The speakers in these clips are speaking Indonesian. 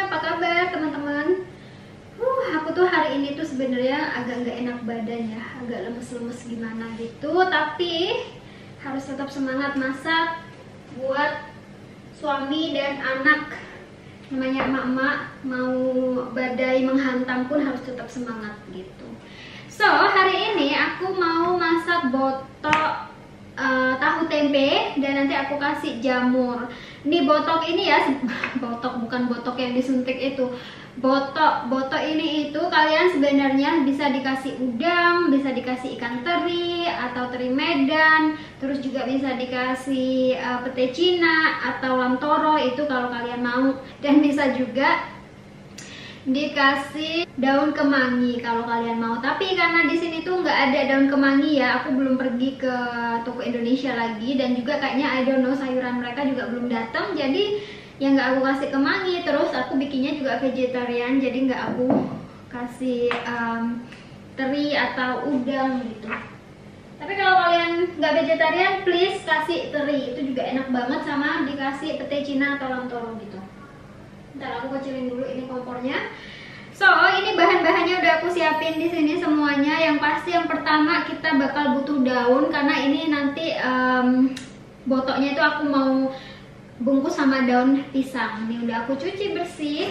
apa kabar teman-teman? Aku tuh hari ini tuh sebenarnya agak nggak enak badan ya, agak lemes-lemes gimana gitu. Tapi harus tetap semangat masak buat suami dan anak. Namanya emak-emak, mau badai menghantam pun harus tetap semangat gitu. So, hari ini aku mau masak botok tahu tempe dan nanti aku kasih jamur. Ini botok ini ya, botok bukan botok yang disuntik itu. Botok ini itu kalian sebenarnya bisa dikasih udang, bisa dikasih ikan teri atau teri Medan, terus juga bisa dikasih pete Cina atau lam toro itu kalau kalian mau, dan bisa juga dikasih daun kemangi kalau kalian mau. Tapi karena di sini tuh nggak ada daun kemangi ya, aku belum pergi ke toko Indonesia lagi, dan juga kayaknya I don't know sayuran mereka juga belum datang, jadi yang nggak aku kasih kemangi. Terus aku bikinnya juga vegetarian, jadi nggak aku kasih teri atau udang gitu. Tapi kalau kalian nggak vegetarian, please kasih teri, itu juga enak banget, sama dikasih pete Cina atau lam toro gitu. Ntar aku kecilin dulu ini kompornya. So, ini bahan-bahannya udah aku siapin di sini semuanya. Yang pasti yang pertama kita bakal butuh daun, karena ini nanti botoknya itu aku mau bungkus sama daun pisang. Ini udah aku cuci bersih.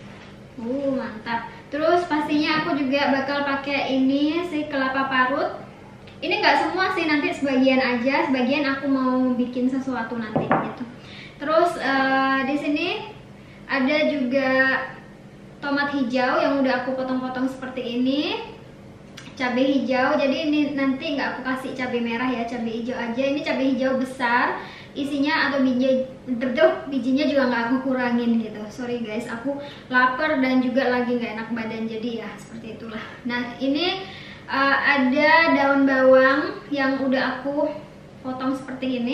Mantap. Terus pastinya aku juga bakal pakai ini si kelapa parut. Ini nggak semua sih, nanti sebagian aja, sebagian aku mau bikin sesuatu nanti gitu. Terus di sini ada juga tomat hijau yang udah aku potong-potong seperti ini, cabai hijau. Jadi ini nanti nggak aku kasih cabai merah ya, cabai hijau aja. Ini cabai hijau besar, isinya atau bijinya juga nggak aku kurangin gitu. Sorry guys, aku lapar dan juga lagi nggak enak badan, jadi ya seperti itulah. Nah, ini ada daun bawang yang udah aku potong seperti ini.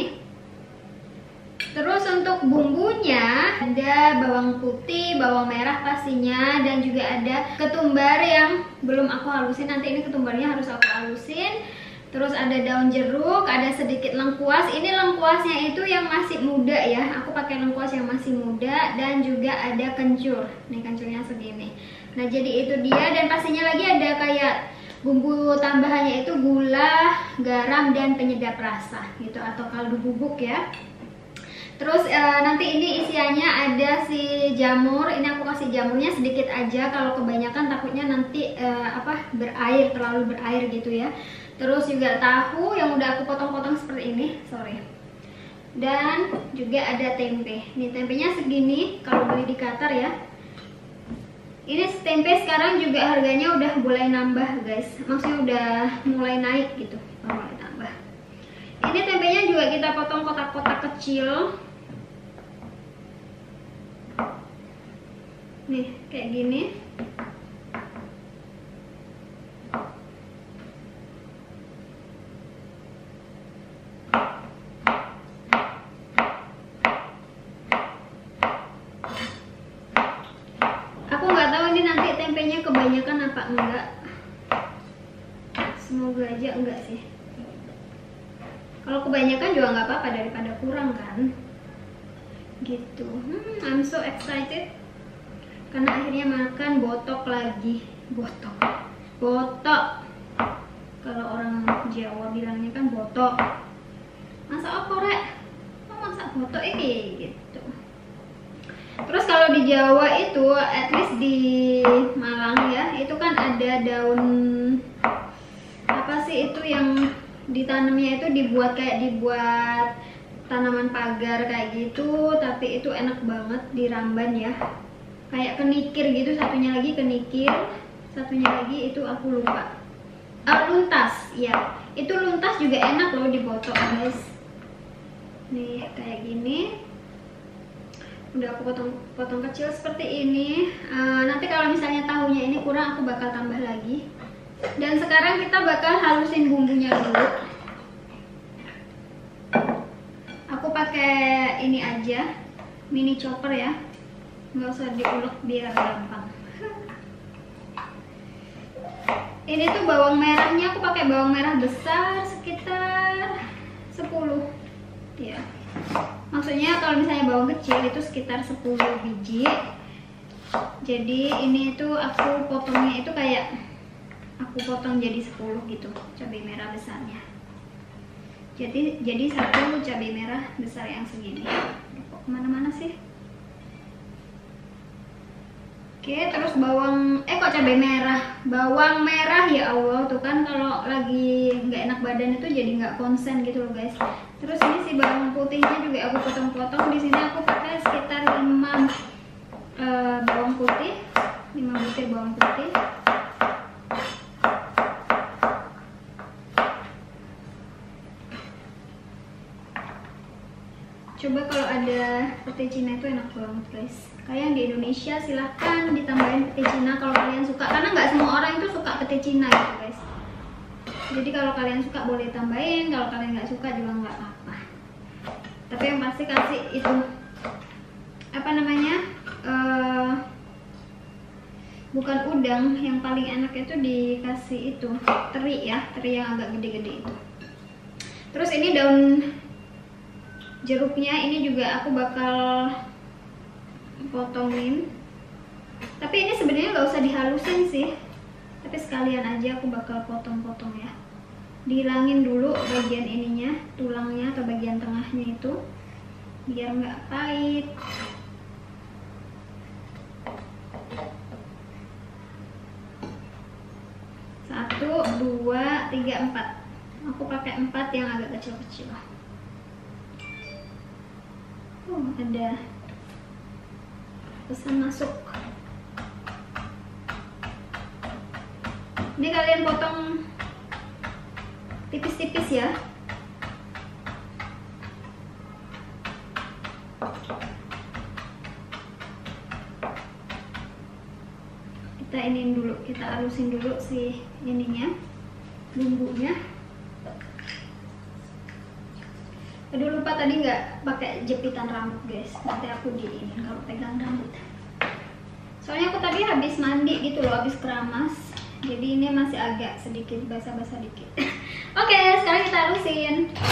Terus untuk bumbunya ada bawang putih, bawang merah pastinya, dan juga ada ketumbar yang belum aku halusin. Nanti ini ketumbarnya harus aku halusin. Terus ada daun jeruk, ada sedikit lengkuas. Ini lengkuasnya itu yang masih muda ya, aku pakai lengkuas yang masih muda. Dan juga ada kencur, nih kencurnya segini. Nah jadi itu dia, dan pastinya lagi ada kayak bumbu tambahannya itu gula, garam, dan penyedap rasa gitu, atau kaldu bubuk ya. Terus nanti ini isiannya ada si jamur. Ini aku kasih jamurnya sedikit aja, kalau kebanyakan takutnya nanti berair, terlalu berair gitu ya. Terus juga tahu yang udah aku potong-potong seperti ini, sorry. Dan juga ada tempe. Ini tempenya segini kalau beli di Qatar ya. Ini tempe sekarang juga harganya udah mulai nambah guys, maksudnya udah mulai naik gitu, mulai tambah. Ini tempenya juga kita potong kotak-kotak kecil. Nih, kayak gini. Aku nggak tahu ini nanti tempenya kebanyakan apa enggak. Semoga aja enggak sih. Kalau kebanyakan juga nggak apa-apa, daripada kurang kan. Gitu. I'm so excited. Karena akhirnya makan botok lagi. Botok. Kalau orang Jawa bilangnya kan botok. Masak apa rek? Masak botok ini gitu. Terus kalau di Jawa itu, at least di Malang ya, itu kan ada daun apa sih itu yang ditanamnya itu dibuat tanaman pagar kayak gitu, tapi itu enak banget diramban ya. Kayak kenikir gitu, satunya lagi kenikir, satunya lagi itu aku lupa. Luntas, ya. Itu luntas juga enak loh dibotok guys. Nih kayak gini. Udah aku potong kecil seperti ini. Nanti kalau misalnya tahunya ini kurang, aku bakal tambah lagi. Dan sekarang kita bakal halusin bumbunya dulu. Aku pakai ini aja, mini chopper ya. Nggak usah diulek biar gampang. Ini tuh bawang merahnya, aku pakai bawang merah besar sekitar 10 ya. Maksudnya kalau misalnya bawang kecil itu sekitar 10 biji. Jadi ini tuh aku potongnya itu kayak aku potong jadi 10 gitu cabai merah besarnya. Jadi satu cabai merah besar yang segini. Kok kemana-mana sih? Oke, terus kok cabai merah, bawang merah, ya Allah, tuh kan kalau lagi nggak enak badan itu jadi nggak konsen gitu loh guys. Terus ini si bawang putihnya juga aku potong-potong. Di sini aku pakai sekitar 5 bawang putih, 5 butir bawang putih. Coba kalau ada pete Cina itu enak banget guys. Kayak yang di Indonesia silahkan ditambahin pete Cina kalau kalian suka. Karena nggak semua orang itu suka pete Cina gitu guys. Jadi kalau kalian suka boleh tambahin, kalau kalian nggak suka juga nggak apa-apa. Tapi yang pasti kasih itu apa namanya? Bukan udang, yang paling enak itu dikasih itu teri ya, teri yang agak gede-gede itu. Terus ini daun jeruknya ini juga aku bakal potongin. Tapi ini sebenarnya nggak usah dihalusin sih, tapi sekalian aja aku bakal potong-potong ya. Dihilangin dulu bagian ininya, tulangnya atau bagian tengahnya itu, biar nggak pahit. 1, 2, 3, 4. Aku pakai 4 yang agak kecil-kecil. Ada pesan masuk. Ini kalian potong tipis-tipis ya. Kita iniin dulu, kita halusin dulu si ininya, bumbunya. Aduh, lupa tadi nggak pakai jepitan rambut guys. Nanti aku diinin kalau pegang rambut. Soalnya aku tadi habis mandi gitu loh, habis keramas. Jadi ini masih agak sedikit basah-basah dikit. Oke, sekarang kita halusin.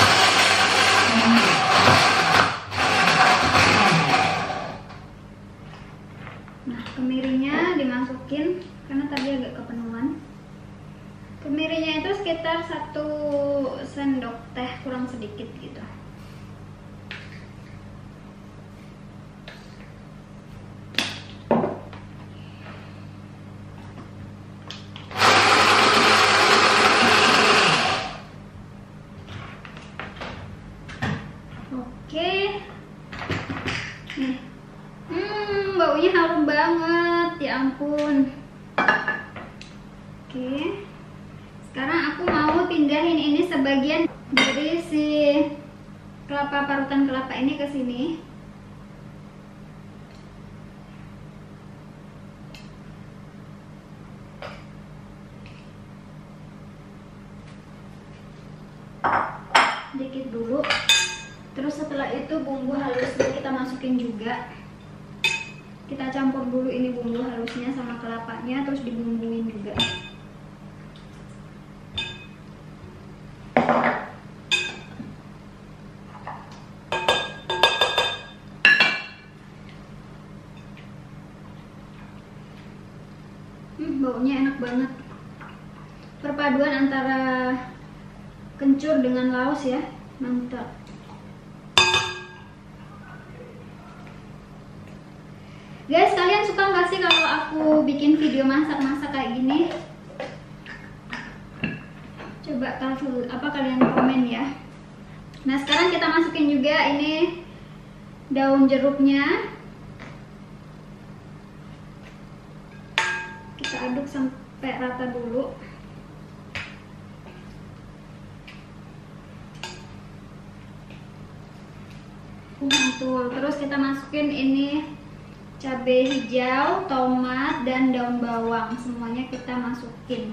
Nah, kemirinya dimasukin karena tadi agak kepenuhan. Kemirinya itu sekitar 1 sendok teh kurang sedikit gitu. Oke. Nih. Baunya harum banget, ya ampun. Oke. Sekarang aku mau pindahin ini sebagian dari si parutan kelapa ini ke sini. Dikit dulu. Terus setelah itu bumbu halusnya kita masukin juga. Kita campur dulu ini bumbu halusnya sama kelapanya, terus dibumbuin juga. Baunya enak banget. Perpaduan antara kencur dengan laos ya, mantap. Guys, kalian suka nggak sih kalau aku bikin video masak-masak kayak gini? Coba kalian komen ya. Nah, sekarang kita masukin juga ini daun jeruknya. Kita aduk sampai rata dulu. Mantul. Terus kita masukin ini cabai hijau, tomat, dan daun bawang. Semuanya kita masukin.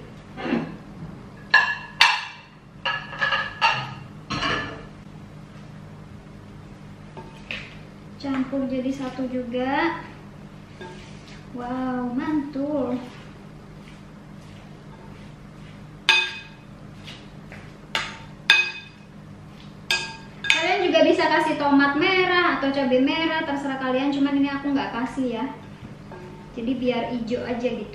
Campur jadi satu juga. Wow, mantul. Kalian juga bisa kasih tomat merah atau cabai merah, terserah kalian. Cuman ini aku nggak kasih ya. jadi biar hijau aja gitu.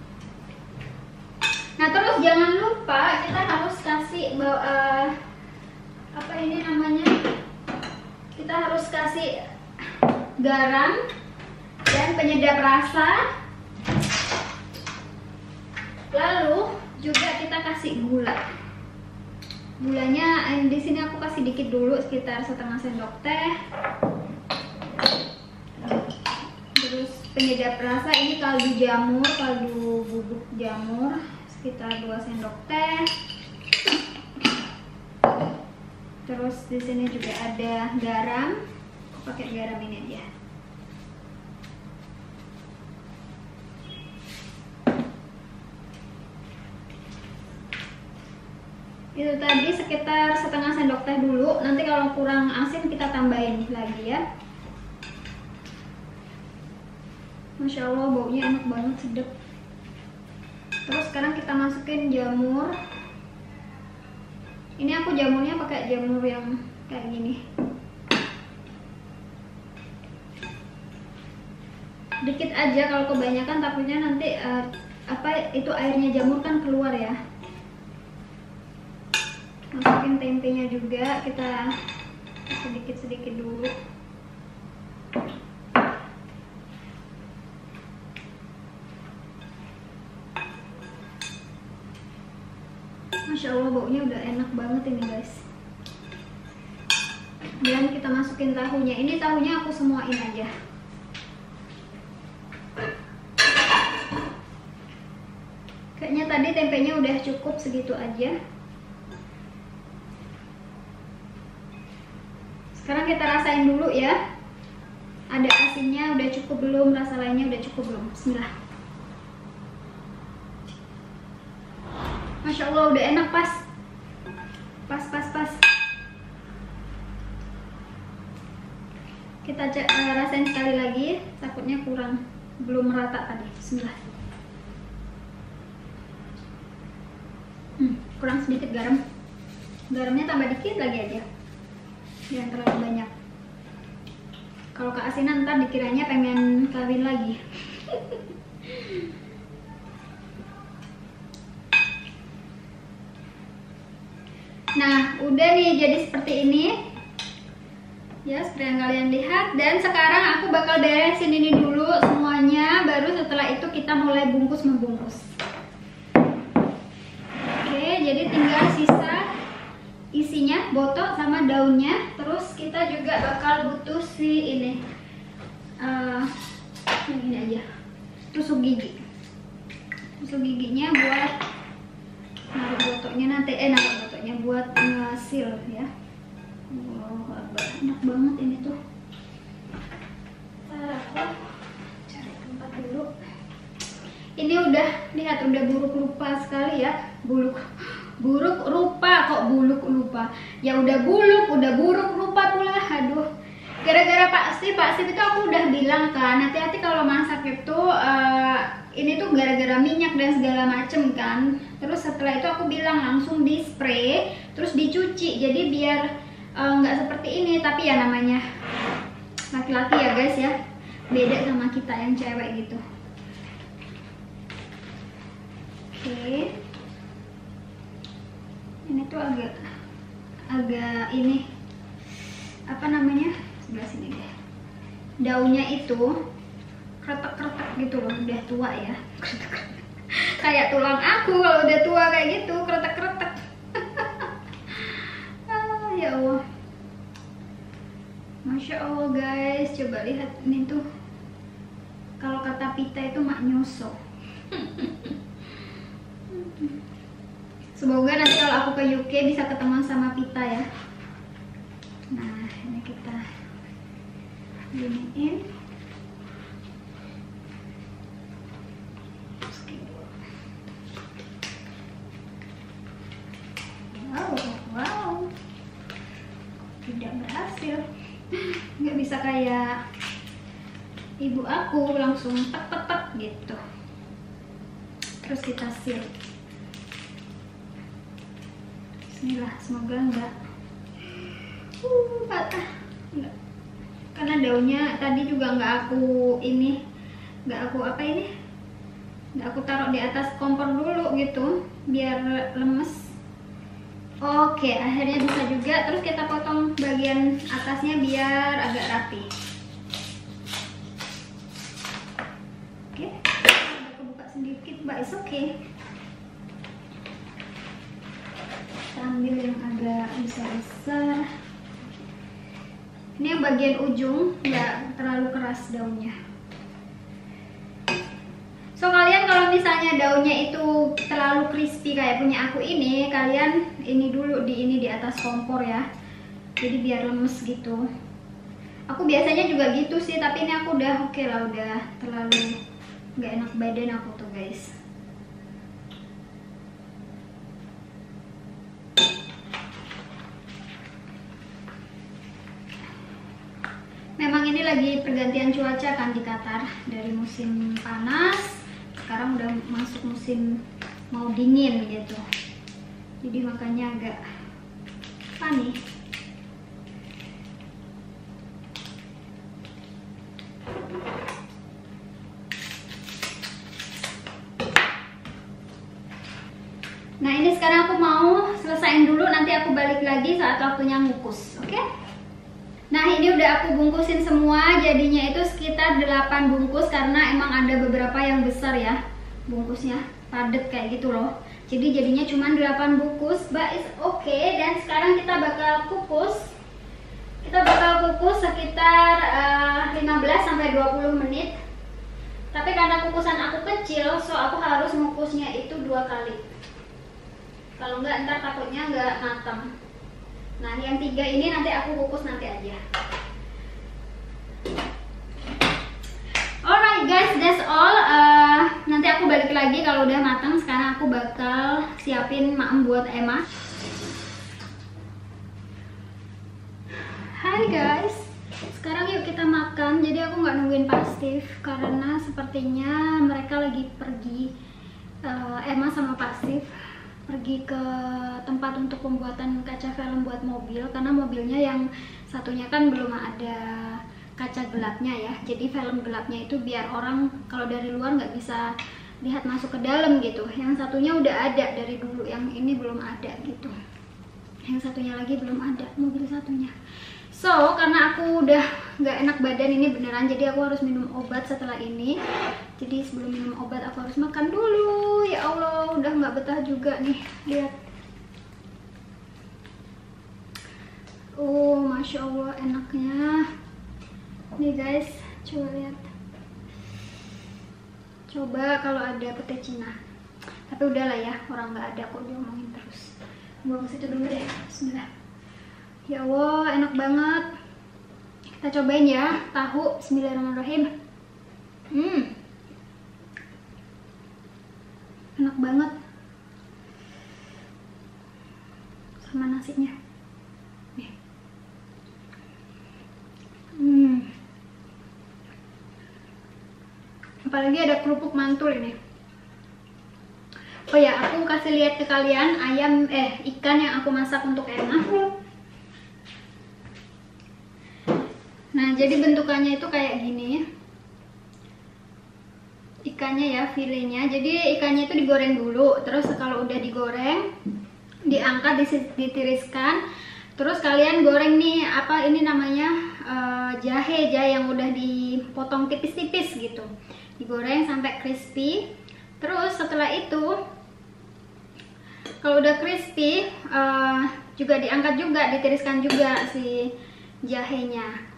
Nah terus jangan lupa kita harus kasih apa ini namanya, kita harus kasih garam dan penyedap rasa, lalu juga kita kasih gula. Gulanya di sini aku kasih dikit dulu, sekitar setengah sendok teh. Terus penyedap rasa ini kaldu jamur, kaldu bubuk jamur sekitar 2 sendok teh. Terus di sini juga ada garam, aku pakai garam ini aja. Itu tadi sekitar setengah sendok teh dulu. Nanti kalau kurang asin kita tambahin lagi ya. Masya Allah baunya enak banget, sedap. Terus sekarang kita masukin jamur. Ini aku jamurnya pakai jamur yang kayak gini. Dikit aja, kalau kebanyakan takutnya nanti apa itu airnya jamur kan keluar ya. Masukin tempenya juga, kita sedikit-sedikit dulu. Masya Allah baunya udah enak banget ini guys. Dan kita masukin tahunya. Ini tahunya aku semuain aja. Kayaknya tadi tempenya udah cukup segitu aja. Sekarang kita rasain dulu ya. Ada asinnya udah cukup belum, rasa lainnya udah cukup belum. Bismillah. Masya Allah udah enak, pas. Kita rasain sekali lagi, takutnya kurang, belum merata tadi. Bismillah. Kurang sedikit garam. Garamnya tambah dikit lagi aja, jangan terlalu banyak. Kalau keasinan ntar dikiranya pengen kawin lagi. Nah udah nih jadi seperti ini ya, seperti yang kalian lihat. Dan sekarang aku bakal beresin ini dulu semuanya, baru setelah itu kita mulai membungkus. Oke, jadi tinggal sisa isinya, botok sama daunnya. Terus kita juga bakal butuh si ini yang ini aja, tusuk gigi. Tusuk giginya buat naruh botoknya nanti, naruh botoknya buat ngasil ya. Wow, enak banget ini tuh. Aku cari tempat dulu. Ini udah, lihat udah buruk rupa sekali ya. Buruk rupa, kok buluk lupa. Ya udah buluk, udah buruk rupa pula. Aduh. Gara-gara Pak Steve itu aku udah bilang kan, hati-hati kalau masak itu ini tuh gara-gara minyak dan segala macem kan. Terus setelah itu aku bilang langsung di spray, terus dicuci. Jadi biar nggak seperti ini. Tapi ya namanya laki-laki ya guys ya, beda sama kita yang cewek gitu. Oke. Ini tuh agak ini apa namanya, sebelah sini deh. Daunnya itu kretek-kretek gitu loh, udah tua ya. Kayak tulang aku kalau udah tua kayak gitu, kretek-kretek. Ya Allah, Masya Allah guys, coba lihat ini tuh. Kalau kata Pita itu mak nyosok. Semoga nanti kalau aku ke UK bisa ketemu sama Pita ya. Nah ini kita giniin. Wow, tidak berhasil. Nggak bisa kayak ibu aku langsung tek gitu. Terus kita seal. Bismillah, semoga enggak patah. Enggak. Karena daunnya tadi juga enggak aku ini, nggak aku apa ini, nggak aku taruh di atas kompor dulu gitu biar lemes. Oke, akhirnya bisa juga. Terus kita potong bagian atasnya biar agak rapi. Oke, aku buka sedikit, but it's okay. Kita ambil yang agak besar-besar. Ini yang bagian ujung, nggak terlalu keras daunnya. So kalian kalau misalnya daunnya itu terlalu crispy kayak punya aku ini, kalian ini dulu di atas kompor ya. Jadi biar lemes gitu. Aku biasanya juga gitu sih, tapi ini aku udah oke lah, udah terlalu nggak enak badan aku tuh guys. Memang ini lagi pergantian cuaca kan di Qatar, dari musim panas sekarang udah masuk musim mau dingin gitu, jadi makanya agak panik. Nah ini sekarang aku mau selesain dulu, nanti aku balik lagi saat waktunya ngukus, oke? Nah ini udah aku bungkusin semua, jadinya itu sekitar 8 bungkus karena emang ada beberapa yang besar ya bungkusnya, padet kayak gitu loh. Jadi jadinya cuma 8 bungkus, but it's okay. Dan sekarang kita bakal kukus. Kita bakal kukus sekitar 15-20 menit. Tapi karena kukusan aku kecil, so aku harus ngukusnya itu 2 kali. Kalau enggak ntar takutnya nggak matang. Nah yang 3 ini nanti aku kukus nanti aja. Alright guys, that's all. Nanti aku balik lagi kalau udah matang. Sekarang aku bakal siapin maem buat Emma. Hai guys, sekarang yuk kita makan. Jadi aku nggak nungguin Pak Steve karena sepertinya mereka lagi pergi. Emma sama Pak Steve pergi ke tempat untuk pembuatan kaca film buat mobil, karena mobilnya yang satunya kan belum ada kaca gelapnya ya. Jadi film gelapnya itu biar orang kalau dari luar nggak bisa lihat masuk ke dalam gitu. Yang satunya udah ada dari dulu, yang ini belum ada gitu. Yang satunya lagi belum ada, mobil satunya. So karena aku udah nggak enak badan ini beneran, jadi aku harus minum obat setelah ini. Jadi sebelum minum obat aku harus makan dulu. Ya Allah, udah nggak betah juga nih, lihat. Oh masya Allah enaknya nih guys, coba lihat. Coba kalau ada pete Cina, tapi udahlah ya, orang nggak ada kok diomongin terus. Buang ke situ dulu deh. Bismillah. Ya Allah enak banget. Kita cobain ya tahu. Bismillahirrahmanirrahim. Enak banget sama nasinya nih. Apalagi ada kerupuk mantul ini. Oh ya, aku kasih lihat ke kalian ikan yang aku masak untuk Emma. Nah jadi bentukannya itu kayak gini ikannya ya, filenya. Jadi ikannya itu digoreng dulu, terus kalau udah digoreng diangkat, ditiriskan, terus kalian goreng nih apa ini namanya jahe yang udah dipotong tipis-tipis gitu, digoreng sampai crispy. Terus setelah itu kalau udah crispy juga diangkat juga, ditiriskan juga si jahenya.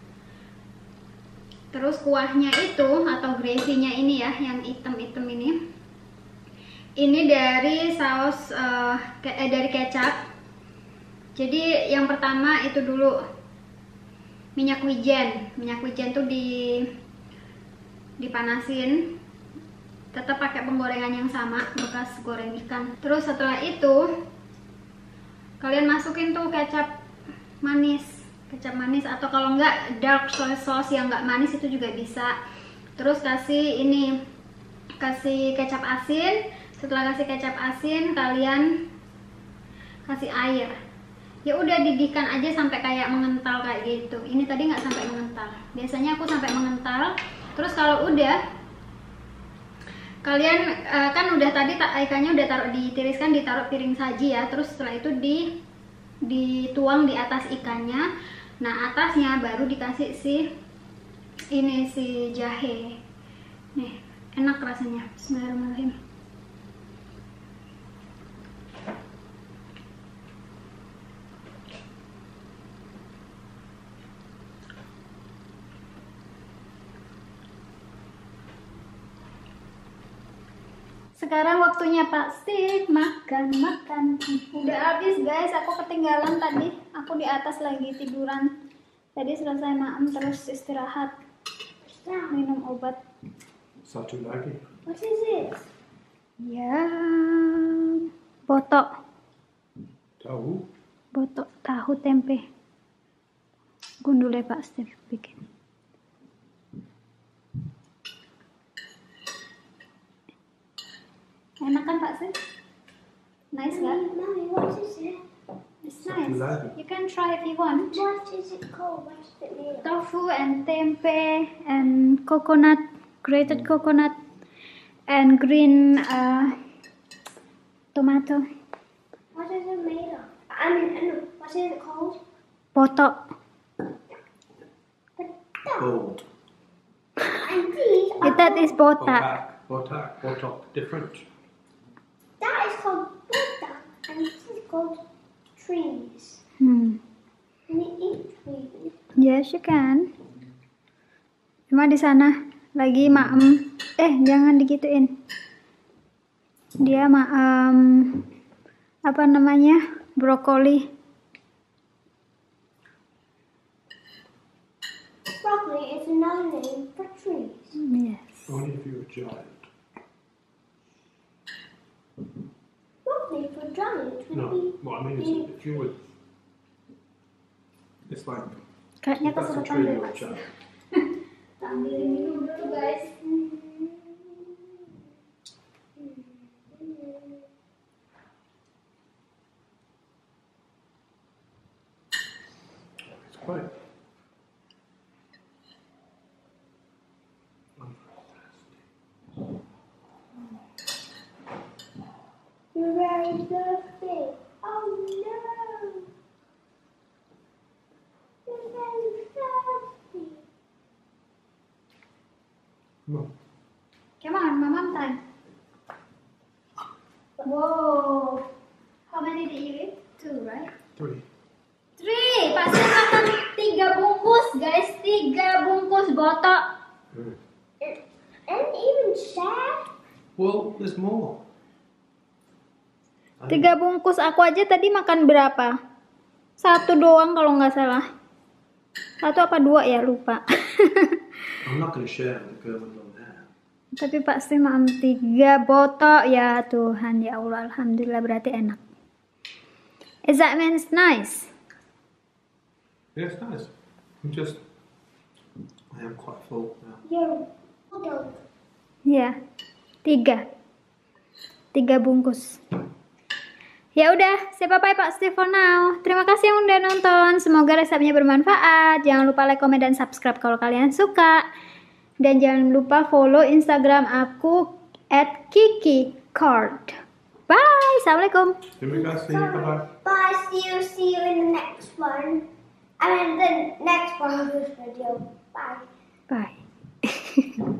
Terus kuahnya itu atau gravy-nya ini ya, yang hitam-hitam ini dari saus dari kecap. Jadi yang pertama itu dulu minyak wijen. Minyak wijen tuh dipanasin, tetap pakai penggorengan yang sama bekas goreng ikan. Terus setelah itu kalian masukin tuh kecap manis, atau kalau enggak dark soy sauce yang enggak manis itu juga bisa. Terus kasih kecap asin. Setelah kasih kecap asin kalian kasih air. Ya udah didihkan aja sampai kayak mengental kayak gitu. Ini tadi nggak sampai mengental. Biasanya aku sampai mengental. Terus kalau udah Kalian kan udah tadi ikannya udah taruh ditiriskan, ditaruh piring saji ya. Terus setelah itu dituang di atas ikannya. Nah, atasnya baru dikasih si jahe. Nih, enak rasanya. Bismillahirrahmanirrahim. Sekarang waktunya Pak Steve makan. Udah habis guys, aku ketinggalan tadi. Aku di atas lagi tiduran. Tadi selesai maem terus istirahat. Minum obat. Satu lagi. What is it? Ya, botok. Tahu. Botok tahu tempe. Gundulnya Pak Steve bikin. Enak kan Pak Steve? Nice kan? Mommy, what is it? It's nice. Lagi. You can try if you want. What is it called? What is it made of? Tofu and tempe and coconut, grated coconut and green tomato. What is it made of? I mean, what is it called? Botok. Gold. And these are That is botak. Botak. Different. that is called butter, and this is called trees. Hmm. And we eat trees. Yes, you can. Cuma di sana lagi maem. Jangan digituin. Dia maem apa namanya? Brokoli. Broccoli is another name for trees. Yes. Only if you're a giant. Broccoli for giants would No, be what I mean is if you would. It's like Kayaknya if that's a kesurupan tree, deh, you're a Pak. giant. Ambilin minum dulu guys. It's quite. You're very thirsty. Oh no! You're very thirsty. Come on. Come on, Mamam time. Whoa. How many did you eat? 2, right? 3. 3. Pasti makan 3 bungkus, guys. 3 bungkus botok. And even sad. Well, there's more. 3 bungkus. Aku aja tadi makan berapa? 1 doang kalau nggak salah. 1 apa 2 ya, lupa. I'm not going to share with the girl in long hair. Tapi pasti makan 3 botok. Ya Tuhan, ya Allah. Alhamdulillah, berarti enak. Is that means nice? Yeah, it's nice. I am quite full now. You're bulldog. Ya, 3 bungkus. Ya udah, say bye-bye Pak Steve for now. Terima kasih yang udah nonton. Semoga resepnya bermanfaat. Jangan lupa like, komen, dan subscribe kalau kalian suka. Dan jangan lupa follow Instagram aku @kikicard. Bye, assalamualaikum. Here we go. See you. Bye-bye. Bye. See you in the next one. I mean the next part of this video. Bye. Bye.